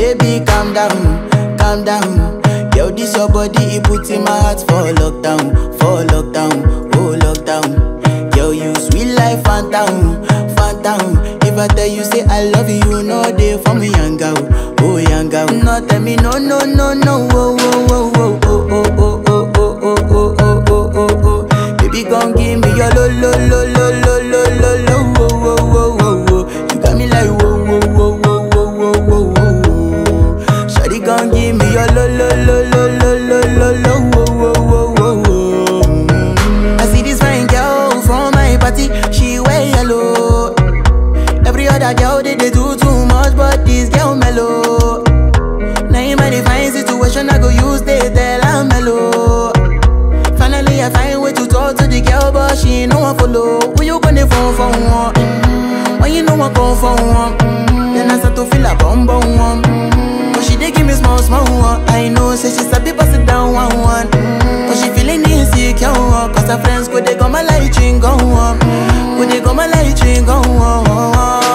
Baby, calm down, calm down. Yo, this your body, it puts in my heart for lockdown, oh lockdown. Yo, you sweet life, phantom, phantom. If I tell you say I love you, you know they for me yanga-oh, oh yanga-oh. No tell me no, no, no, no, oh, oh, oh, oh, oh, oh, oh, oh, oh, oh, oh, oh, oh, oh. Baby, gon' give me your lo, lo, lo, lo, lo, lo, lo, lo, oh, oh, oh, oh, oh. You got me like whoa, whoa, whoa, whoa, whoa, whoa, whoa, whoa. Shawty gon' give me your lo, lo, lo, lo, lo, lo, lo, lo, oh, oh, oh, oh, oh. I see this fine girl from my party, she wear yellow. Every other girl they do too much, but this girl mellow. Now in my divine situation, I go use they tell I'm mellow. Finally I find way to talk to the girl, but she ain't no one follow. Who you gonna phone for one? When you know I come for one, then I start to feel a bum bum one. But she dey give me small small one. I know say she sabi pass it down one one. But she feeling insecure, cause her friends go they go my light ring go on. Go they go my light ring go on.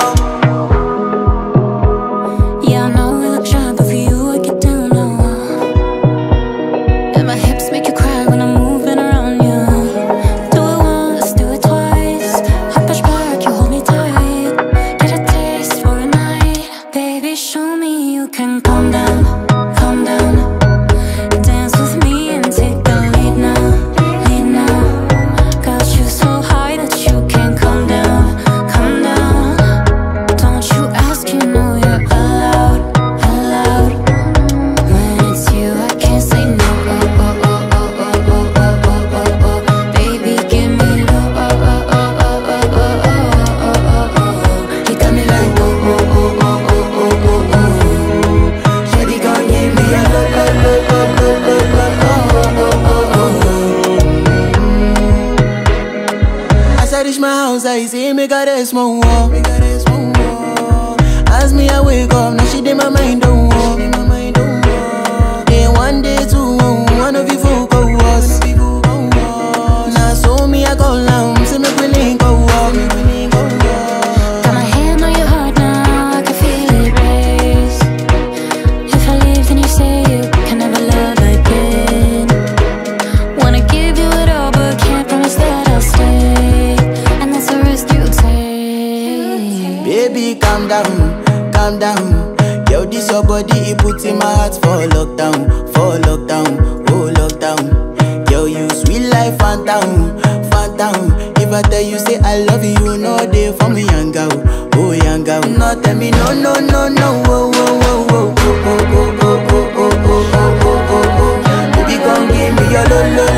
Yeah, I know we look shy, but for you I get down low. And my hips make you cry when I'm moving around you. Do it once, do it twice. I push back, you hold me tight. Get a taste for a night. Baby, show me you can calm down, calm down. Dance with me and take the lead now, lead now. Got you so high that you can't come down, come down. Don't you ask, you know you're allowed, allowed. When it's you, I can't say no. Oh, oh, oh, oh, oh, oh, oh, oh, oh, oh. Baby, give me low. Oh, oh, oh, oh, oh, oh, oh, oh, oh, oh. You got me like oh, oh, oh, oh, oh, oh, oh, oh. Shawty gon' give me a low, low, low, low, low, low, oh, oh, oh, oh, oh. As I reach my house, I see me got a small wall. As me I wake up, now she did my mind don't walk. Day one, day two, one of you folk go was. Now so me I go down, see me willing go walk. Got my hand on your heart now, I can feel it race. If I leave, then you say you can never love again. Wanna give you it all, but can't promise that I'll stay. And that's a risk you take. Baby, calm down, calm down. Yo, this your body, it puts in my heart for lockdown, oh lockdown. Yo, you sweet life, phantom, phantom. If I tell you say I love you, you know they for me yanga-oh, oh yanga-oh. No tell me no, no, no, no, oh, oh, oh, oh, oh, oh, oh, oh, oh, oh, oh, oh, oh, oh. Baby, gon' give me your lo, lo,